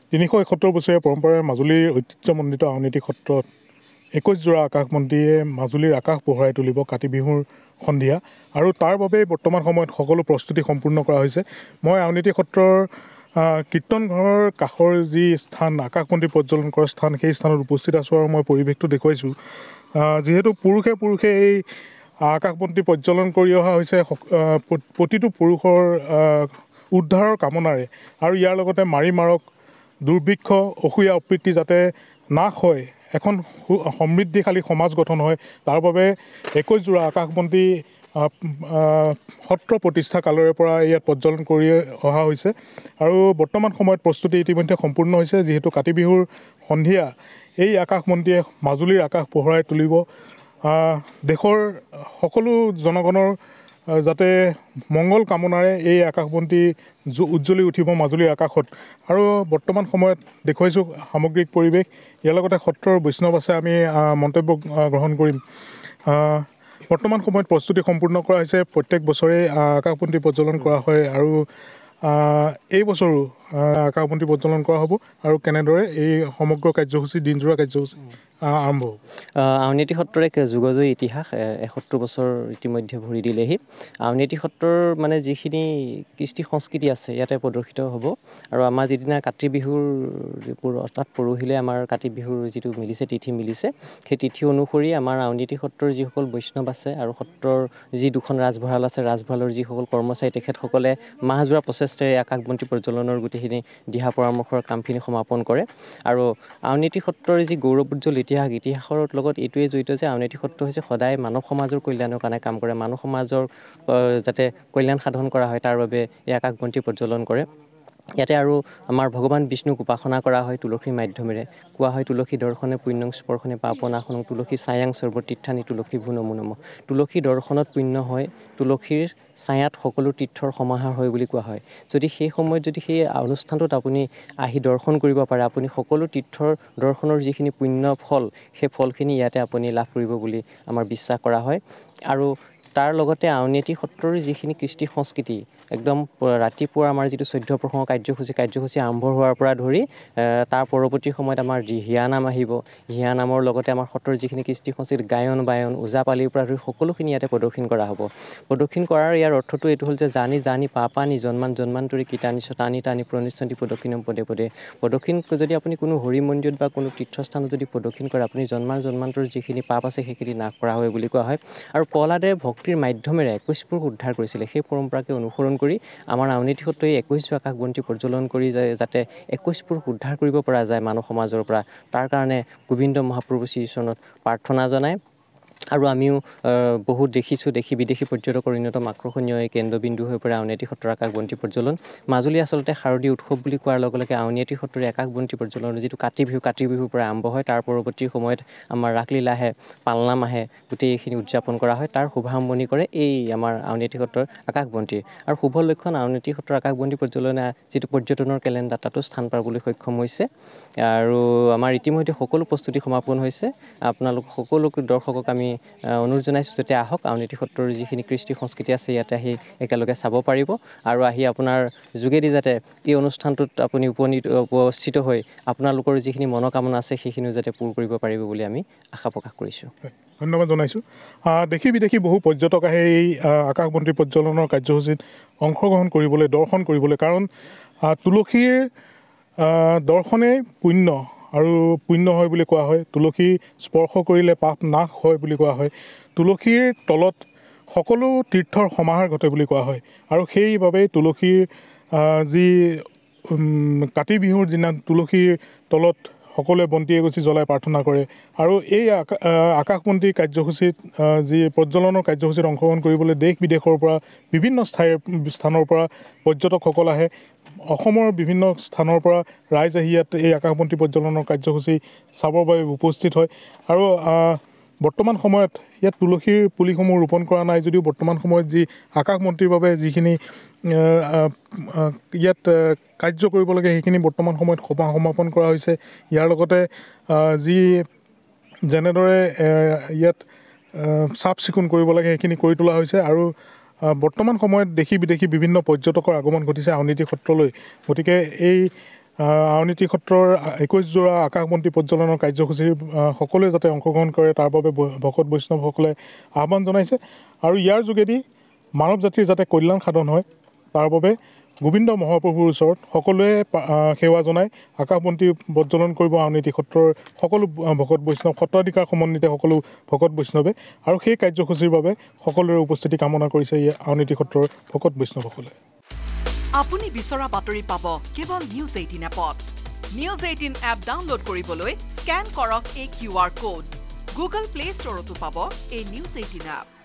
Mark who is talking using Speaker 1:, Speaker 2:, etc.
Speaker 1: 371 বছৰীয়া পৰম্পৰাৰে মাজুলীৰ ঐতিহ্যমণ্ডিত আউনীআটী সত্ৰত 21 জোৰা আকাশবন্তিয়ে মাজুলীৰ আকাশ পোহৰাই তুলিব কাতি বিহুৰ সন্ধিয়া আৰু তাৰ বাবে বৰ্তমান সময়ত সকলো প্ৰস্তুতি সম্পূৰ্ণ কৰা হৈছে। মই আউনীআটী সত্ৰৰ কীৰ্তন ঘৰৰ কাষৰ যি স্থান আকাশবন্তি প্ৰজ্বলন কৰাৰ স্থান সেই স্থানত উপস্থিত আছোঁ আৰু মই পৰিৱেশটো দেখুৱাইছোঁ। যিহেতু পুৰুষে এই আকাশবন্তি প্ৰজ্বলন কৰি অহা হৈছে প্ৰতিটো পুৰুষৰ উদ্ধাৰৰ কামনাৰে আৰু ইয়াৰ লগতে মাৰক দুৰ্ভিক্ষ অসূয়া অপ্ৰীতি যাতে নাশ হয়, এখন সমৃদ্ধিশালী সমাজ গঠন হয়, তাৰ বাবে 21 জোৰা আকাশবন্তি সত্ৰ প্ৰতিষ্ঠা কালৰে পৰা ইয়াত প্ৰজ্বলন কৰি অহা হৈছে আৰু বৰ্তমান সময়ত প্ৰস্তুতি ইতিমধ্যে সম্পূৰ্ণ হৈছে। যিহেতু কাতি বিহুৰ সন্ধিয়া এই আকাশবন্তিয়ে মাজুলীৰ আকাশ পোহৰাই তুলিব, দেশৰ সকলো জনগণৰ যাতে মংগল কামনাৰে এই আকাশবন্তি উজ্জ্বলি উঠিব মাজুলীৰ আকাশত। আৰু বৰ্তমান সময়ত দেখুৱাইছোঁ সামগ্ৰিক পৰিৱেশ, ইয়াৰ লগতে সত্ৰৰ বৈষ্ণৱ আছে, আমি মন্তব্য গ্ৰহণ কৰিম। বৰ্তমান সময়ত প্ৰস্তুতি সম্পূৰ্ণ কৰা হৈছে। প্ৰত্যেক বছৰে আকাশবন্তি প্ৰজ্বলন কৰা হয় আৰু এই বছৰো আকাশবন্তি প্ৰজ্বলন কৰা হ'ব আৰু কেনেদৰে এই সমগ্ৰ কাৰ্যসূচী দিনজোৰা কাৰ্যসূচী আৰম্ভ হ'ব।
Speaker 2: আউনীআটী সত্ৰৰ এক যুগজয়ী ইতিহাস 71 বছৰ ইতিমধ্যে ভৰি দিলেহি। আউনীআটী সত্ৰৰ মানে যিখিনি কৃষ্টি সংস্কৃতি আছে ইয়াতে প্ৰদৰ্শিত হ'ব আৰু আমাৰ যিদিনা কাতি বিহুৰ অৰ্থাৎ পৰহিলে আমাৰ কাতি বিহুৰ যিটো তিথি মিলিছে, সেই তিথি অনুসৰি আমাৰ আউনীআটী সত্ৰৰ যিসকল বৈষ্ণৱ আছে আৰু সত্ৰৰ যি দুখন ৰাজভঁৰাল আছে, ৰাজভঁৰালৰ যিসকল কৰ্মচাৰী তেখেতসকলে মাহজোৰা প্ৰচেষ্টাৰে আকাশবন্তি প্ৰজ্বলনৰ গোটেইখিনি দিহা পৰামৰ্শৰ কামখিনি সমাপন কৰে। আৰু আউনীআটী সত্ৰৰ যি গৌৰৱোজ্জ্বল ইতিহাসৰ লগত এইটোৱে জড়িত যে আউনীআটী সত্ৰ হৈছে সদায় মানৱ সমাজৰ কল্যাণৰ কাৰণে কাম কৰে, মানৱ সমাজৰ যাতে কল্যাণ সাধন কৰা হয় তাৰ বাবে এই আকাশবন্তি প্ৰজ্বলন কৰে। ইয়াতে আৰু আমাৰ ভগৱান বিষ্ণুক উপাসনা কৰা হয় তুলসীৰ মাধ্যমেৰে। কোৱা হয় তুলসী দৰ্শনে পুণ্যং স্পৰ্শনে পাপনাশনং তুলসী ছায়াং সৰ্বতীৰ্থানি তুলসী ভূ নমো নমঃ। তুলসী দৰ্শনত পুণ্য হয়, তুলসীৰ ছায়াত সকলো তীৰ্থৰ সমাহাৰ হয় বুলি কোৱা হয়। যদি সেই সময়ত যদি সেই অনুষ্ঠানটোত আপুনি আহি দৰ্শন কৰিব পাৰে, আপুনি সকলো তীৰ্থৰ দৰ্শনৰ যিখিনি পুণ্য ফল সেই ফলখিনি ইয়াতে আপুনি লাভ কৰিব বুলি আমাৰ বিশ্বাস কৰা হয়। আৰু তাৰ লগতে আউনীআটী সত্ৰৰ যিখিনি কৃষ্টি সংস্কৃতি একদম ৰাতিপুৱা আমাৰ যিটো 14 প্ৰসংগ কাৰ্যসূচী আৰম্ভ হোৱাৰ পৰা ধৰি তাৰ পৰৱৰ্তী সময়ত আমাৰ হিয়া নাম আহিব। হিয়া নামৰ লগতে আমাৰ সত্ৰৰ যিখিনি কৃষ্টি সংস্কৃতি গায়ন বায়ন ওজাপালিৰ পৰা ধৰি সকলোখিনি ইয়াতে প্ৰদৰ্শন কৰা হ'ব। প্ৰদৰ্শন কৰাৰ ইয়াৰ অৰ্থটো এইটো হ'ল যে জানি পাপানি জন্মান্তৰি কীটানি টানি প্ৰণিচ্ছন্তি প্ৰদক্ষিণম পদে পদে। প্ৰদক্ষিণ যদি আপুনি কোনো হৰি মন্দিৰত বা কোনো তীৰ্থস্থানত যদি প্ৰদক্ষিণ কৰে, আপুনি জন্মান্তৰ যিখিনি পাপ আছে সেইখিনি নাশ কৰা হয় বুলি কোৱা হয়। আৰু প্ৰহ্লাদে ভক্তিৰ মাধ্যমেৰে 21 পুৰুষ উদ্ধাৰ কৰিছিলে, সেই পৰম্পৰাকে অনুসৰণ কৰি আমাৰ আউনীআটী সত্ৰই 21 জোৰা আকাশবন্তি প্ৰজ্বলন কৰি যাতে 21 পুৰুষ উদ্ধাৰ কৰিব পৰা যায় মানৱ সমাজৰ পৰা, তাৰ কাৰণে গোবিন্দ মহাপ্ৰভু শ্ৰীচৰণত প্ৰাৰ্থনা জনায়। আৰু আমিও বহুত দেখিছোঁ, দেশী বিদেশী পৰ্যটকৰ অন্যতম আকৰ্ষণীয় এই কেন্দ্ৰবিন্দু হৈ পৰে আউনীআটী সত্ৰৰ আকাশবন্তি প্ৰজ্বলন। মাজুলী আচলতে শাৰদীয় উৎসৱ বুলি কোৱাৰ লগে লগে আউনীআটী সত্ৰৰ আকাশবন্তি প্ৰজ্বলনৰ যিটো কাতি বিহুৰ পৰা আৰম্ভ হয়, তাৰ পৰৱৰ্তী সময়ত আমাৰ ৰাসলীলা আহে, পালনাম আহে, গোটেইখিনি উদযাপন কৰা হয়। তাৰ শুভাৰম্ভণি কৰে এই আমাৰ আউনীআটী সত্ৰৰ আকাশবন্তি। আৰু শুভ লক্ষণ আউনীআটী সত্ৰৰ আকাশবন্তি প্ৰজ্বলনে যিটো পৰ্যটনৰ কেলেণ্ডাৰ তাতো স্থান পাবলৈ সক্ষম হৈছে। আৰু আমাৰ ইতিমধ্যে সকলো প্ৰস্তুতি সমাপন হৈছে। আপোনালোক সকলো দৰ্শকক আমি অনুৰোধ জনাইছোঁ যাতে আহক, আউনীআটী সত্ৰৰ যিখিনি কৃষ্টি সংস্কৃতি আছে ইয়াতে আহি একেলগে চাব পাৰিব আৰু আহি আপোনাৰ যোগেদি যাতে এই অনুষ্ঠানটোত আপুনি উপস্থিত হৈ আপোনালোকৰ যিখিনি মনোকামনা আছে সেইখিনিও যাতে পূৰ কৰিব পাৰিব বুলি আমি আশা প্ৰকাশ কৰিছোঁ।
Speaker 1: ধন্যবাদ জনাইছোঁ। দেশী বিদেশী বহু পৰ্যটক আহে এই আকাশবন্তি প্ৰজ্বলনৰ কাৰ্যসূচীত অংশগ্ৰহণ কৰিবলৈ, দৰ্শন কৰিবলৈ, কাৰণ তুলসীৰ দৰ্শনেই পুণ্য আৰু পুণ্য হয় বুলি কোৱা হয়। তুলসী স্পৰ্শ কৰিলে পাপ নাশ হয় বুলি কোৱা হয়। তুলসীৰ তলত সকলো তীৰ্থৰ সমাহাৰ ঘটে বুলি কোৱা হয় আৰু সেইবাবেই তুলসীৰ যি কাতি বিহুৰ দিনা তুলসীৰ তলত সকলোৱে বন্তি এগছি জ্বলাই প্ৰাৰ্থনা কৰে আৰু এই আকাশবন্তি কাৰ্যসূচীত যি প্ৰজ্বলনৰ কাৰ্যসূচীত অংশগ্ৰহণ কৰিবলৈ দেশ বিদেশৰ পৰা বিভিন্ন স্থানৰ পৰা পৰ্যটকসকল আহে। অসমৰ বিভিন্ন স্থানৰ পৰা ৰাইজ আহি ইয়াত এই আকাশবন্তি প্ৰজ্বলনৰ কাৰ্যসূচী চাবৰ বাবে উপস্থিত হয়। আৰু বৰ্তমান সময়ত ইয়াত তুলসীৰ পুলিসমূহ ৰোপণ কৰা নাই যদিও বৰ্তমান সময়ত যি আকাশবন্তিৰ বাবে যিখিনি ইয়াত কাৰ্য কৰিব লাগে সেইখিনি বৰ্তমান সময়ত সমাপন কৰা হৈছে। ইয়াৰ লগতে যেনেদৰে ইয়াত চাফ চিকুণ কৰিব লাগে সেইখিনি কৰি তোলা হৈছে আৰু বৰ্তমান সময়ত দেশী বিদেশী বিভিন্ন পৰ্যটকৰ আগমন ঘটিছে আউনীআটী সত্ৰলৈ। গতিকে এই আউনীআটী সত্ৰৰ 21 জোৰা আকাশবন্তি প্ৰজ্বলনৰ কাৰ্যসূচীৰ সকলোৱে যাতে অংশগ্ৰহণ কৰে তাৰ বাবে ভকত বৈষ্ণৱসকলে আহ্বান জনাইছে আৰু ইয়াৰ যোগেদি মানৱ জাতিৰ যাতে কল্যাণ সাধন হয় তাৰ বাবে গোবিন্দ মহাপ্ৰভুৰ ওচৰত সকলোৱে সেৱা জনাই আকাশবন্তি প্ৰজ্বলন কৰিব আউনীআটী সত্ৰৰ সকলো ভকত বৈষ্ণৱ সত্ৰাধিকাৰ সমন্বিত সকলো ভকত বৈষ্ণৱে আৰু সেই কাৰ্যসূচীৰ বাবে সকলোৰে উপস্থিতি কামনা কৰিছে আউনীআটী সত্ৰৰ ভকত বৈষ্ণৱসকলে
Speaker 3: আপুনি বিচৰা বাতৰি পাব কেৱল নিউজ 18 এপত নিউজ 18 এপ ডাউনলোড কৰিবলৈ স্ক্যান কৰক এই QR কোড গুগল প্লে ষ্টৰতো পাব এই নিউজ 18 এপ